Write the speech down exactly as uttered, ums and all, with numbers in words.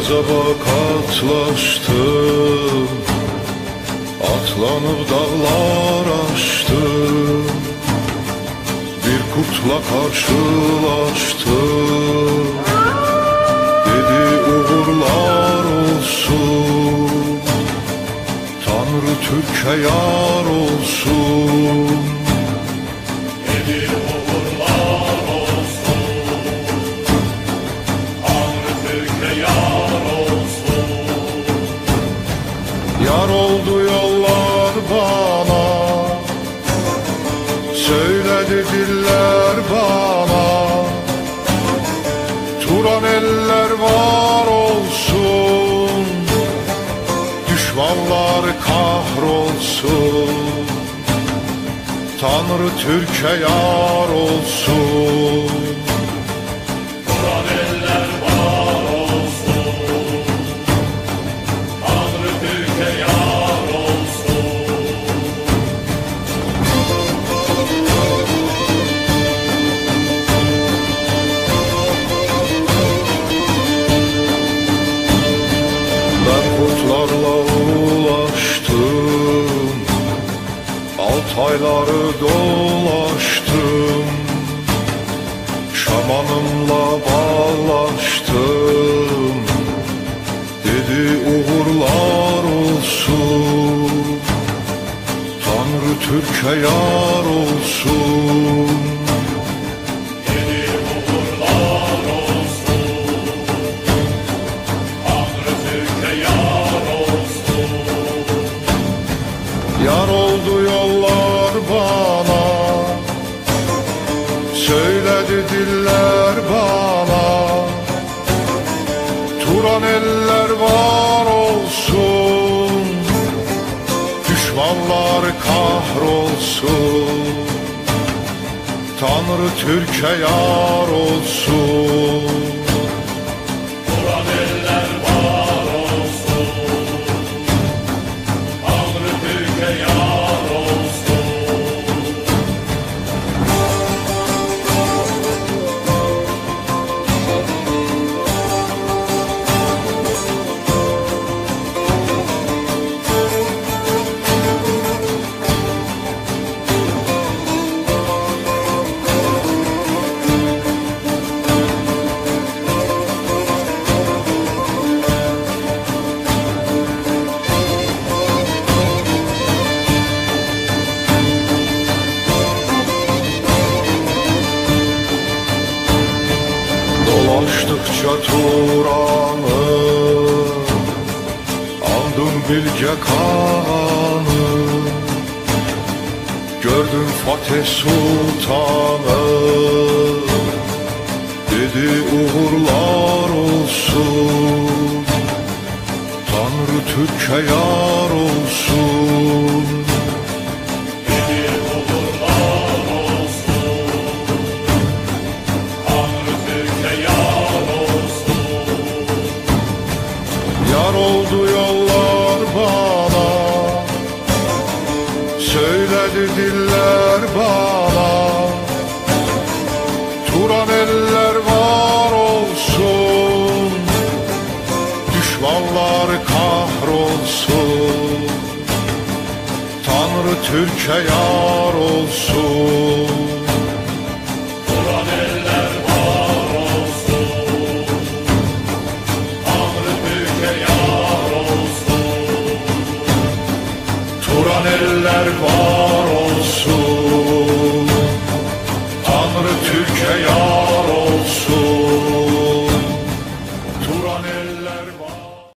Azaba katlaştım, atlanıp dağlar aştım, bir kurtla karşılaştım. Dedi uğurlar olsun, Tanrı Türk'e yar olsun. Dedi uğurlar olsun, Tanrı Türk'e yar olsun. Yar oldu yollar bana, söyledi diller bana. Turan eller var olsun, düşmanlar kahrolsun. Tanrı Türk'e yar olsun. Turan eller var olsun, Tanrı Türk'e yar olsun. Ben kurtlarla ulaştım, Altayları dolaştım, şamanımla bağlaştım. Dedi uğurlar olsun, Tanrı Türk'e yar olsun. Dedi uğurlar olsun, Tanrı Türk'e yar olsun. Yar oldu yollar bana, söyledi diller bana. Turan eller var olsun, düşmanlar kahrolsun. Tanrı Türk'e yar olsun. Turan eller var olsun, Tanrı Türk'e yar olsun. Dolaştıkça Turan'ı, aldım bilge kanı. Gördüm Fatih Sultan'ı, dedi uğurlar olsun. Tanrı Türk'e yar olsun. Dedi uğurlar olsun, Tanrı Türk'e yar olsun. Yar oldu yollar bana, söyledi diller bana. Turan eller var olsun, düşmanlar kahrolsun. Tanrı Türk'e yar olsun. Turan eller var olsun, Tanrı Türk'e yar olsun. Turan eller var